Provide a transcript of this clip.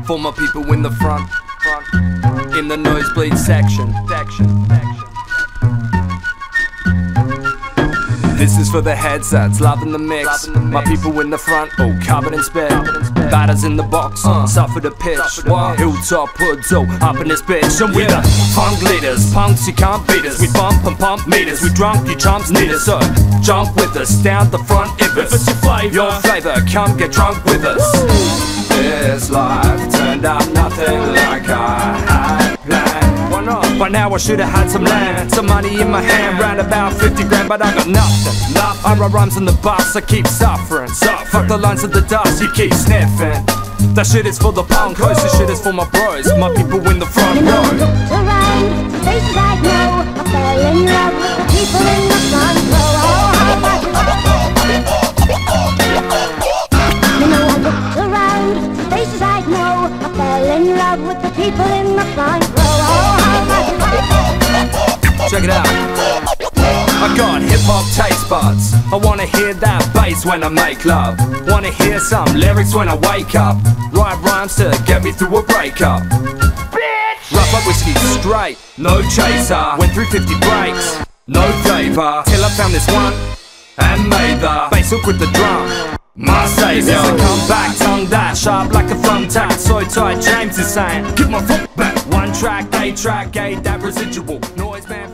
For my people in the front, in the nosebleed section. This is for the headsets, loving the mix. My people in the front, all covered in spit. Batters in the box, suffer the pitch. Hilltop hoods, up in this bitch. And we're the funk leaders, punks you can't beat us. We bump and pump meters, we drunk, you chumps need us. So jump with us, down the front if it's your flavor, come get drunk with us. This life turned out nothing like I had planned. Why not? By now I should've had some land, some money in my hand, round about 50 grand, but I got nothing. I write rhymes on the bus, I keep suffering. Fuck the lines of the dust, you keep sniffing. That shit is for the punkos, this shit is for my bros, my people in the front row. I looked around, faces I know, I fell in love with the people in the front row. You know I looked around, faces I know, I fell in love with the people in the front row. Check it out. I got hip-hop taste buds. I wanna hear that bass when I make love. Wanna hear some lyrics when I wake up. Write rhymes to get me through a breakup. Bitch! Rough up whiskey straight, no chaser. Went through 50 breaks, no flavor. Till I found this one and made the bass hook with the drum. My savior. This is a comeback, tongue that sharp like a thumbtack. So tight, James is saying, give my foot back. One track, A track, A that residual noise man.